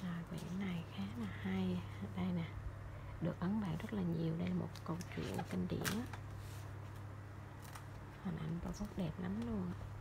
Rồi quyển này khá là hay. Đây nè, được ấn bản rất là nhiều. Đây là một câu chuyện kinh điển. Hình ảnh Bảo Phúc đẹp lắm luôn.